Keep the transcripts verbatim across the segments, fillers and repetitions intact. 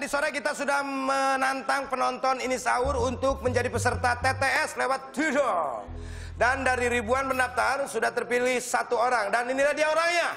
sore kita sudah menantang penonton ini sahur untuk menjadi peserta T T S lewat Twitter. Dan dari ribuan pendaftar sudah terpilih satu orang. Dan inilah dia orangnya.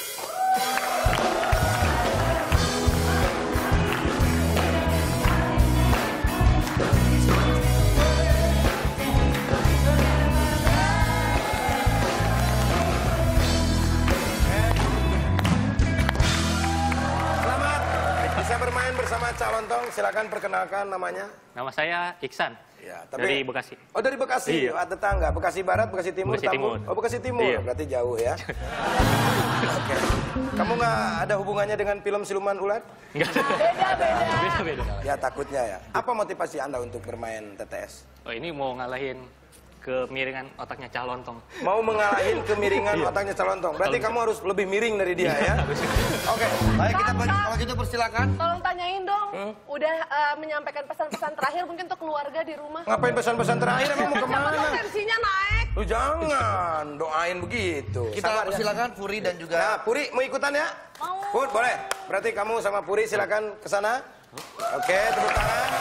Bermain bersama Cak Lontong, silakan perkenalkan namanya. Nama saya Iksan. Ya, tapi... Dari Bekasi. Oh, dari Bekasi. Iya. Ah, tetangga. Bekasi Barat, Bekasi Timur, Bekasi Timur. Oh, Bekasi Timur. Iya. Berarti jauh ya. Oke. Kamu nggak ada hubungannya dengan film siluman ular? Enggak. Beda-beda. Beda-beda. Ya, takutnya ya. Apa motivasi Anda untuk bermain T T S? Oh, ini mau ngalahin kemiringan otaknya Cak Lontong. Mau mengalahin kemiringan otaknya Cak Lontong. Berarti kamu harus lebih miring dari dia ya. Oke. Baik, kita kalau gitu persilakan. Tolong tanyain dong, hmm? udah uh, menyampaikan pesan-pesan terakhir mungkin untuk keluarga di rumah. Ngapain pesan-pesan terakhir? Emang mau kemana? Tensinya naik. Lu jangan doain begitu. Kita Sabar, persilakan ya. Puri dan juga... Nah, Puri mau ikutan ya? Mau. Pur, boleh. Berarti kamu sama Puri silakan ke sana. Oke, tepuk tangan.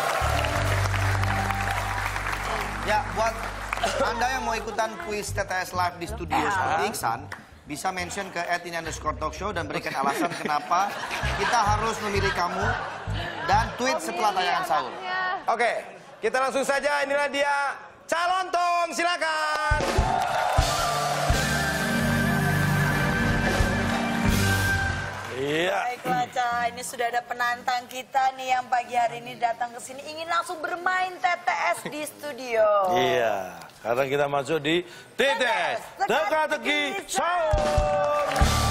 Ya, buat Anda yang mau ikutan kuis T T S live di studio seperti Iksan, bisa mention ke at ini underscore talk show dan berikan alasan kenapa kita harus memilih kamu dan tweet setelah tayangan sahur. Oke, kita langsung saja. Inilah dia Cak Lontong, silakan. Iya. Baiklah, Ca, ini sudah ada penantang kita nih yang pagi hari ini datang ke sini ingin langsung bermain T T S di studio. Iya, karena kita masuk di T T S Teka-teki Sahur.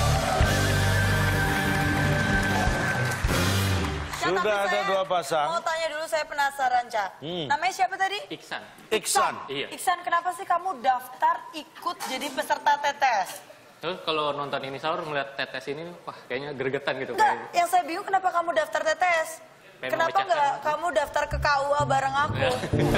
Sudah Tapi ada saya dua pasang. Mau tanya dulu, saya penasaran, Ca. Hmm. Namanya siapa tadi? Iksan. Iksan. Iya. Iksan, kenapa sih kamu daftar ikut jadi peserta T T S? Terus kalau nonton ini sahur melihat T T S ini, wah kayaknya gregetan gitu. Enggak, Kayak... yang saya bingung kenapa kamu daftar T T S? Pengen Kenapa memecahkan. nggak kamu daftar ke K U A bareng aku?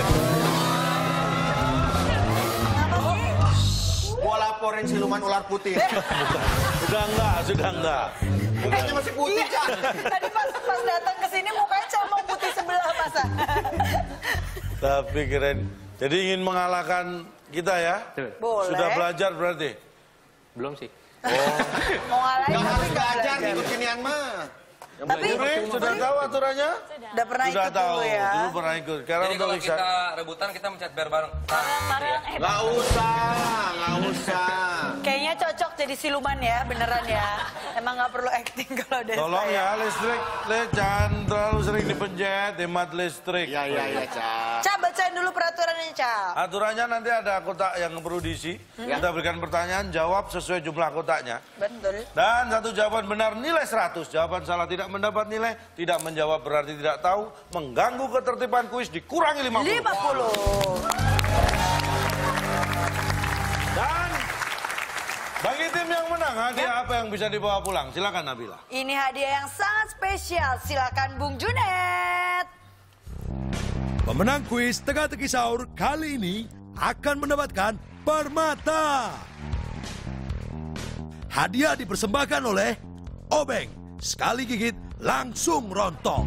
Kenapa sih? Gua laporin siluman ular putih. Sudah enggak, sudah enggak. Mukanya masih putih, Cak. Tadi pas, pas datang ke sini mukanya cuma putih sebelah masa. Tapi keren. Jadi ingin mengalahkan kita ya? Boleh. Sudah belajar berarti? Belum sih. Oh. Mau ngalahin Gak tapi harus nggak belajar, belajar. ikut kinian mah. Tapi Puri, sudah tahu aturannya? udah pernah Sudah ikut tahu, dulu ya. dulu pernah ikut. Sekarang Jadi untuk kalau Iksan. kita rebutan kita mencet bar bareng. Bareng-bareng. Eh, Gak usah, gak usah. kayaknya cocok jadi siluman ya, beneran ya. Emang nggak perlu acting kalau udah Tolong saya. ya listrik, le, jangan terlalu sering dipencet, hemat listrik. Iya, iya, iya, Cak. Ca, bacain dulu peraturannya, Ca. Aturannya nanti ada kotak yang perlu diisi. Kita berikan pertanyaan, jawab sesuai jumlah kotaknya. Betul. Dan satu jawaban benar nilai seratus, jawaban salah tidak mendapat nilai, tidak menjawab berarti tidak tahu, mengganggu ketertiban kuis dikurangi lima puluh. lima puluh. Dan bagi tim yang menang, hadiah apa yang bisa dibawa pulang? Silakan Nabila. Ini hadiah yang sangat spesial. Silakan Bung Junet. Pemenang kuis Teka-teki Sahur kali ini akan mendapatkan permata. Hadiah dipersembahkan oleh Obeng. Sekali gigit langsung rontok.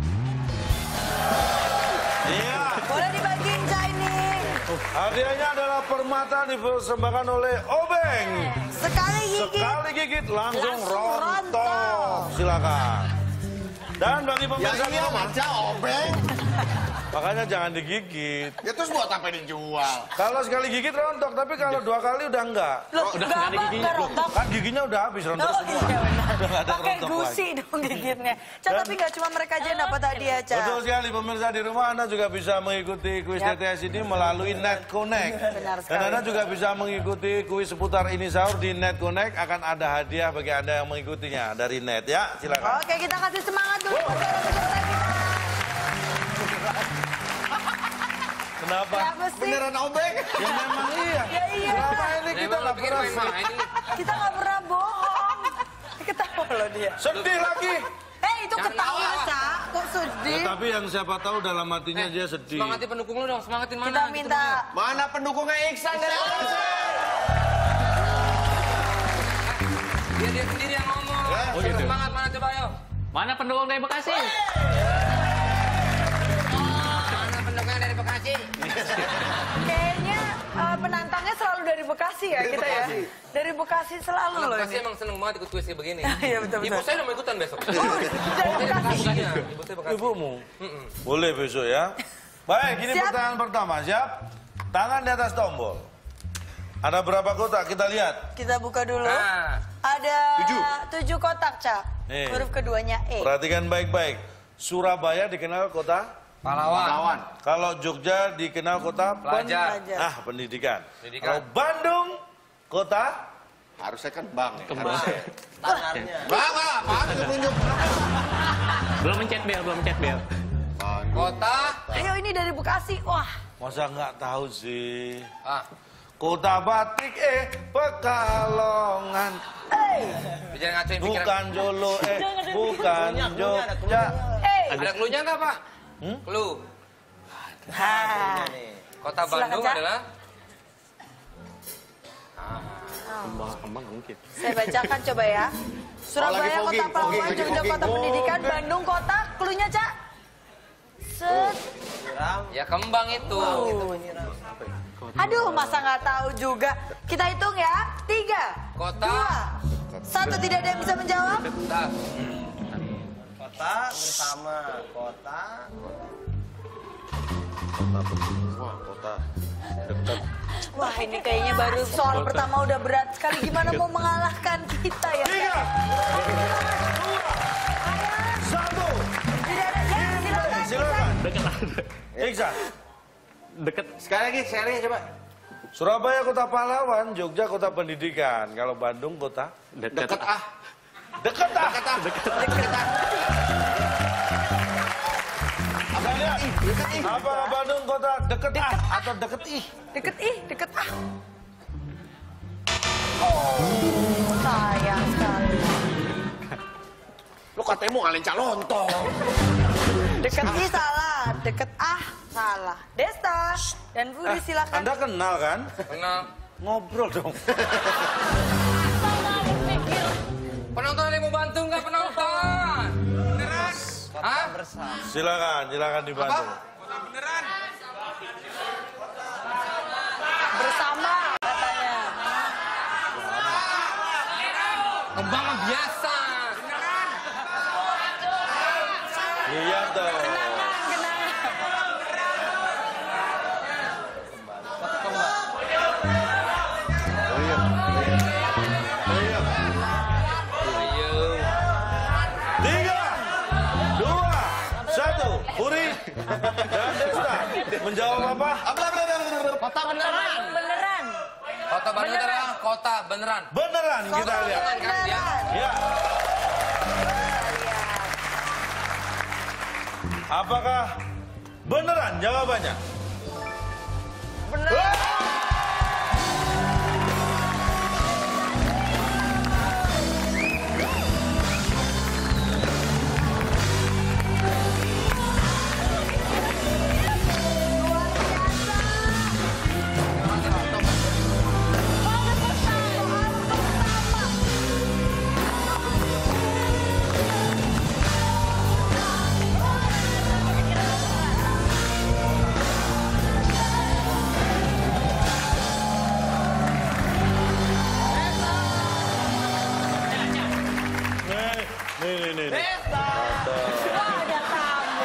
Iya. Boleh dibagiin, Ca, ini. Hadiahnya adalah permata dipersembahkan oleh Obeng. Sekali gigit. Sekali gigit langsung, Langsung rontok. rontok. Silakan. Dan bagi Ya pemirsa di iya, rumah, Cak, obeng. makanya jangan digigit. Ya terus buat apa dijual? Kalau sekali gigit rontok, tapi kalau dua kali udah enggak. Loh, Udah nggak nggak ada apa, giginya, nggak Bro. rontok. Kan giginya udah habis rontok Oh, semua. iya benar. Udah nggak ada Pakai rontok gusi lagi. dong gigitnya. Ca, tapi nggak cuma mereka aja yang dapat hadiah, Ca. Betul sekali pemirsa di rumah, Anda juga bisa mengikuti kuis Yap. T T S ini melalui Net Connect. Benar Dan sekali. Anda juga bisa mengikuti kuis seputar ini sahur di Net Connect. Akan ada hadiah bagi Anda yang mengikutinya dari Net ya. Silakan. Oke, kita kasih semangat dulu buat peserta kita. Kenapa? Kenapa sih? Beneran obeng? Ya memang iya. Ya iya. Selama ini kita nggak pikir pernah memang ini. Kita nggak pernah bohong. Ketawa loh dia. sedih lagi. Eh, itu ketawa, Ca. Kok sedih? Ya, tapi yang siapa tahu dalam hatinya dia sedih. Semangatin pendukung lu dong, semangatin mana? Kita minta. Mana pendukungnya Iksan dari Dia dia sendiri yang ngomong. Oh, gitu. Semangat mana coba ayo. Mana pendukung dari Bekasi? Bekasi ya kita ya. Dari Bekasi selalu loh Bekasi ini. emang seneng banget ikut kuis kayak begini. Iya betul betul. Ibu saya udah mau ikutan besok. Oh, dari Bekasi. Ibu saya Bekasi. Ibumu? Boleh besok ya. Baik, ini Siap. pertanyaan pertama. Siap? Tangan di atas tombol. Ada berapa kotak? Kita lihat. Kita buka dulu. Nah, Ada Tujuh. tujuh kotak, Cak. Nih. Huruf keduanya E. Perhatikan baik-baik. Surabaya dikenal kota? pahlawan. Kalau Jogja dikenal kota? Pelajar. Pelajar. Ah, pendidikan. Pendidikan. Kalau Bandung, kota? Harusnya kan bang ya. Kembang. Bang, bang, apaan itu tunjuk? Belum mencet bel, belum mencet bel. Kota. Ayo ini dari Bekasi. Wah. Masa nggak tahu sih? Ah, Kota batik eh Pekalongan. jangan ngacuin pikiran. Bukan Jolo eh bukan Jogja. Eh. Ada clue-nya nggak, Pak? Hmm? Clue. Ha. Kota Silakan, Bandung Cak. adalah Kembang, kembang mungkin. Saya bacakan coba ya. Surabaya lagi kota fogging, pahlawan, fogging, lagi Jogja fogging. kota pendidikan, Bandung kota. Klunya, Cak. Set. ya kembang itu. Aduh, masa nggak tahu juga. Kita hitung ya. Tiga. Kota. Dua. Satu, tidak ada yang bisa menjawab. Bentar. Kota bersama kota. Wah, ini kayaknya baru soal pertama udah berat sekali. Gimana mau mengalahkan kita ya? Tiga, satu, Tidak ada. Ya, silakan. silakan. Deket lah. Iksan. Deket. Sekali lagi sharing coba. Surabaya kota pahlawan, Jogja kota pendidikan. Kalau Bandung kota? Deket. Deket ah. Deket ah. Deket ah. Kita lihat. Apakah Bandung kota deket ah atau deket ih? Deket ih, deket ah. Oh, sayang sekali. Lu katanya mau ngalahin calontong. Deket ih salah, deket ah salah. Desta dan Budi silakan. Anda kenal kan? Kenal. Ngobrol dong. Penonton ada yang mau bantu nggak penonton? Beneran? Hah? Silakan, silakan dibantu. Bersama katanya. Kembang mah biasa. Lihat dong. Kenangan, kenangan. Tiga, dua, satu. Puri dan Desta menjawab apa? Kota beneran. Beneran. Kota Bandung adalah kota beneran. Beneran kita lihat. Kan ya? Ya. Apakah beneran jawabannya? Beneran. Nih, nih, nih, nih. Wah, ada tamu.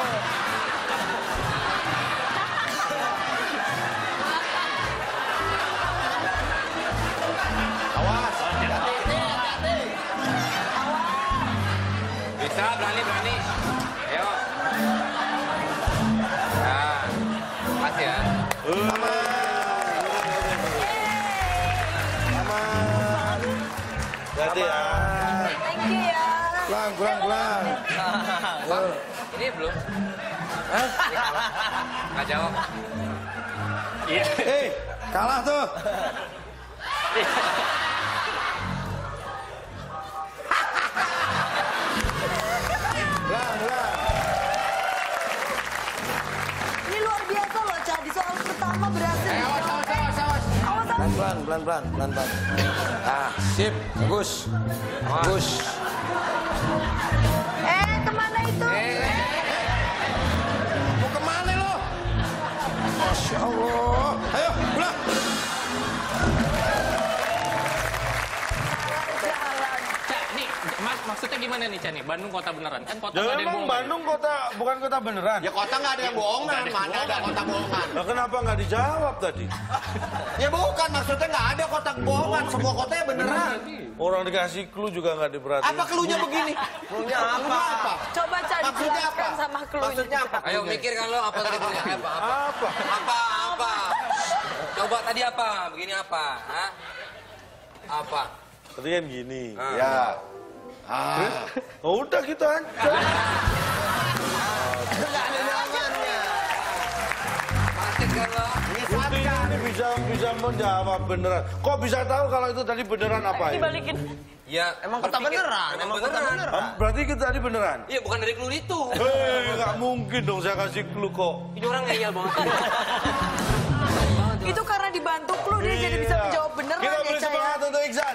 Bisa, berani, berani. Ayo. Nah, makasih ya. Jadi ya. Thank you ya. Pelan, pelan, pelan. Bang, ini belum. Hah? Nggak jawab. Eh, kalah tuh. Pelan, pelan. Ini luar biasa loh, Cak. Di soal pertama berhasil. Eh, awas, awas, awas, awas. Awas, awas. Pelan, pelan, pelan, pelan, pelan, pelan. Ah, sip, bagus, bagus. Eh, kemana itu? Mau kemana lo? Masya Allah. Ayo, pulang. nih, Chan, nih. Bandung kota beneran. Kan kota Ya nggak ada yang memang bohong. Bandung kota bukan kota beneran. Ya kota nggak ada yang bohongan, mana ada kota bohongan. Nah, kenapa nggak dijawab tadi? Ya bukan, maksudnya nggak ada kota bohongan, semua kotanya beneran. Orang dikasih clue juga nggak diperhatiin. Apa clue-nya begini? Clue-nya apa? Coba Chan Maksudnya apa? jelaskan sama clue-nya. Maksudnya apa? Ayo mikir kan lo apa tadi punya apa? Apa? Apa? Apa? Apa? Coba tadi apa? Begini apa? Hah? Apa? Tadi kan gini. Ya. Ah. Oh, udah gitu aja. Nggak ada bohongannya. Pasti kan lo? Bukti ini bisa bisa menjawab beneran. Kok bisa tahu kalau itu tadi beneran apa ya? Dibalikin. Ya. Emang kota berpikir- beneran, Emang emang kota beneran. beneran. Ah, Berarti kita tadi beneran? Iya, bukan dari clue itu. Hei, nggak mungkin dong saya kasih clue kok. Ini orang ngeyel banget. Itu karena dibantu clue dia jadi bisa Iya. menjawab beneran Kita ya beri Chan. semangat untuk Iksan.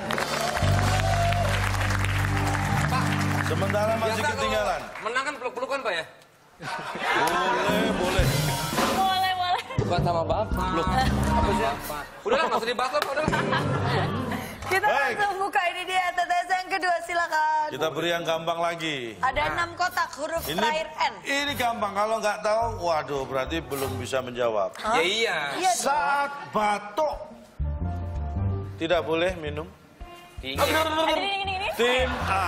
Sementara masih Biasa kalau ketinggalan. menang kan peluk-pelukan, Pak ya? Boleh, boleh. Boleh, boleh. Bukan sama Bapak. Peluk. Apa sih? Udahlah, nggak usah dibahas lah, Pak. Udahlah. Kita Baik. langsung buka ini dia T T S yang kedua silakan. Kita beri yang gampang lagi. Ada enam kotak huruf Ini terakhir N. ini gampang. Kalau nggak tahu, waduh berarti belum bisa menjawab. Ya iya. Iya dong. Saat batuk tidak boleh minum. Dingin. Ada ini, ini, ini. Tim A.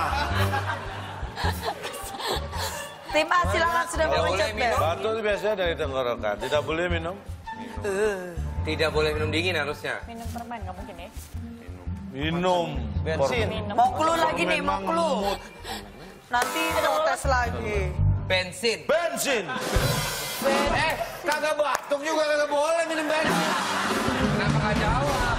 Tim A silakan sudah Tidak mengucap boleh minum. Batuk itu biasanya dari tenggorokan. Tidak boleh minum. Tidak boleh minum dingin harusnya. Minum permen, nggak mungkin ya. Minum. Bensin. Mau clue lagi nih, mau Memang clue. mood. Nanti protes lagi. Bensin. Bensin. Eh, kagak batuk juga kagak boleh minum bensin. Kenapa nggak jawab?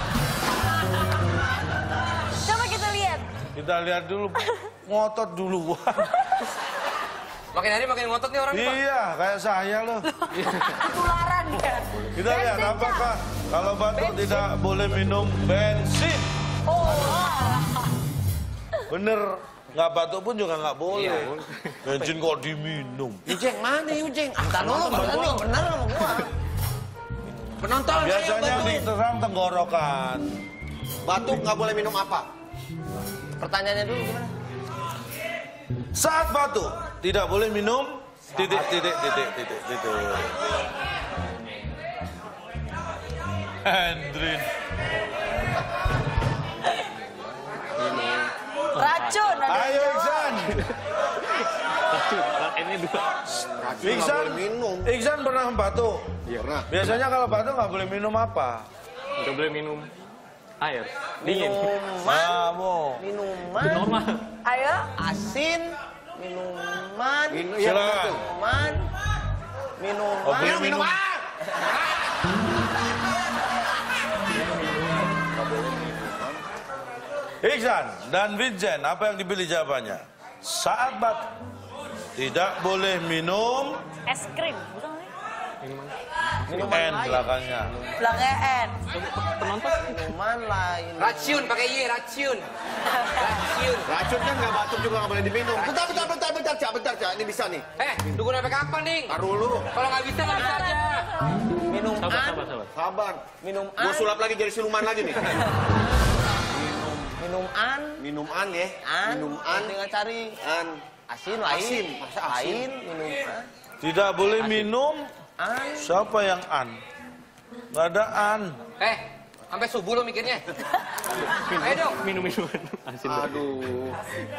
Coba kita lihat. Kita lihat dulu. Ngotot duluan. Makin hari makin ngotot nih orang nih, Pak. Iya, kayak saya loh. Tularan ya. Kita lihat apakah kalau batuk tidak boleh minum bensin. Oh. Bener. Nggak batuk pun juga nggak boleh. Iya. Bensin kok diminum. Ujeng mana Ujeng? Entar dulu, bener nih, bener sama gua. Penonton ayo Biasanya di bantuin. terang tenggorokan. Batuk nggak boleh minum apa? Pertanyaannya dulu gimana? Saat batuk tidak boleh minum titik titik titik titik titik. Hendrin. Racun ada yang Ayo jawab. Iksan. Ini dua. Racun nggak Iksan. boleh minum. Iksan pernah batuk. Iya pernah. Biasanya kalau batuk nggak boleh minum apa? Nggak boleh minum air. Dingin. Kamu. Minuman, Normal. Ayo. asin, minuman, Minum ya, Silakan. betul. minuman, minuman. Oh, boleh Minum minum ah. Iksan dan Vincent, apa yang dipilih jawabannya? Saat batuk tidak boleh minum Es krim. Bukan ya? N belakangnya. Belakangnya N. Minuman lain. Racun pakai Y, racun. Racun. Racun kan nggak batuk juga nggak boleh diminum. Bentar bentar bentar bentar cak bentar cak ini bisa nih. Eh, tunggu sampai kapan, Ding? Taruh dulu. Kalau nggak bisa, nggak bisa aja. Minuman, Sabar, sabar, sabar. Sabar. minuman, Gua sulap lagi jadi siluman lagi nih. minuman, Minum an ya. an, Minum an. tinggal cari An. asin lain, Asin, masa asin? lain, minuman, Tidak boleh minum. an, Siapa yang an? Nggak ada an. Eh, sampai subuh lo mikirnya. Ayo dong. Minum minuman asin. Aduh.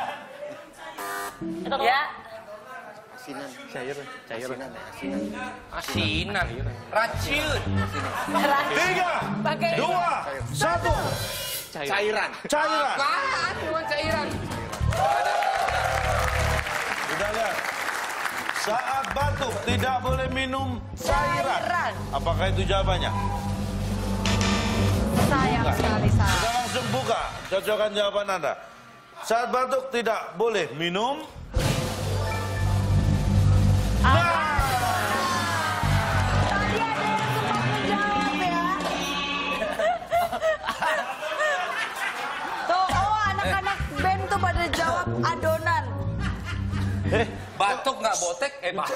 Ya. Asinan. Cair, cair. Asinan ya, asinan. Asinan. Racun. Tiga, Pakai dua, satu. Cairan. Cairan. Apaan? Cuma cairan. Udah lihat. Saat batuk tidak boleh minum cairan. Cairan. Apakah itu jawabannya? Sayang sekali saya. Kita langsung buka. Cocokkan jawaban Anda. Saat batuk tidak boleh minum. Tadi ada yang sempat menjawab ya. Tuh, oh anak-anak band tuh pada jawab adonan. Eh, Batuk nggak botek, eh ba-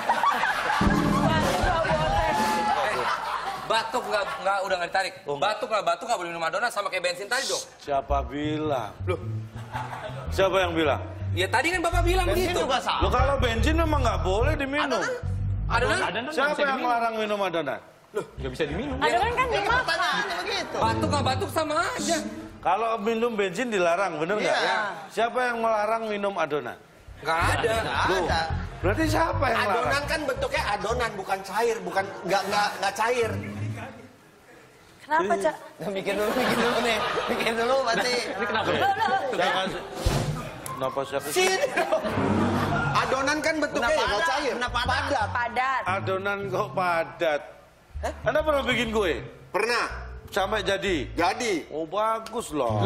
Eh, batuk nggak nggak udah nggak ditarik. Oh, nggak. Batuk nggak batuk nggak boleh minum adonan sama kayak bensin tadi dong. siapa bilang? Loh. Siapa yang bilang? Ya tadi kan Bapak bilang Bensin begitu. juga salah. Loh kalau bensin memang nggak boleh diminum. Adonan? Adonan Siapa nggak bisa yang diminum. melarang minum adonan? Loh, nggak bisa diminum. Adonan kan dimakan. Pertanyaannya begitu. Batuk nggak batuk sama aja. Kalau minum bensin dilarang, bener nggak? Iya. Siapa yang melarang minum adonan? Nggak ada. Nggak ada. Berarti siapa yang melarang? Adonan kan bentuknya adonan, bukan cair, bukan nggak nggak nggak cair. Kenapa, Cak? Bikin dulu, bikin dulu nih, bikin dulu berarti. Ini kenapa? Loh, loh. Saya kasih. Kenapa saya kasih? Sini. Adonan kan bentuknya ya nggak cair, padat. Padat. Adonan kok padat? Anda pernah bikin kue? Pernah, Sampai jadi? jadi. Oh bagus loh.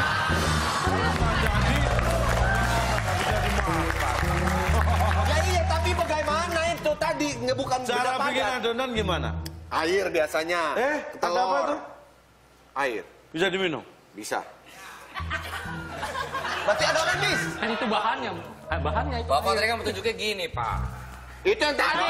Ya iya, tapi bagaimana itu tadi nggak bukan Cara beda bikin padat. adonan gimana? Air biasanya. Eh, ada apa telur. tuh? Air, Bisa diminum? bisa. Berarti adonan bis. Kan itu bahannya. Eh, bahannya itu. Bapak tadi kan tunjuknya gini, Pak. Itu yang tadi.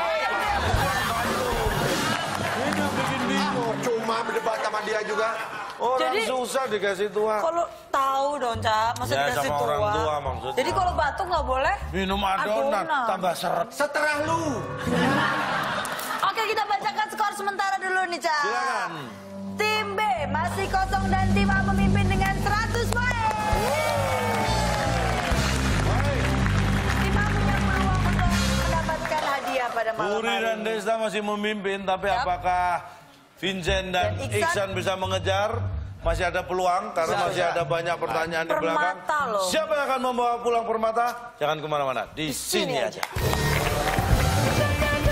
Ini yang bikin bingung. Cuma berdebat sama dia juga. Orang Jadi- susah dikasih tua. Kalau tahu dong, Cak, masa Ya, dikasih sama tua. orang tua maksudnya. Jadi kalau batuk nggak boleh? Minum adonan, Adonan. tambah seret. Seterah lu. Oke, kita bacakan skor sementara dulu nih, Cak. Silakan. Tim B masih kosong dan tim A memimpin dengan seratus poin. Tim A punya peluang untuk mendapatkan hadiah pada malam Puri hari dan ini. Desta masih memimpin, tapi Yap. apakah Vincent dan, Dan Iksan? Iksan bisa mengejar? Masih ada peluang, karena Bisa, masih bisa. ada banyak pertanyaan di belakang. Permata loh. Siapa yang akan membawa pulang permata? Jangan kemana-mana, di, sini, sini aja. aja.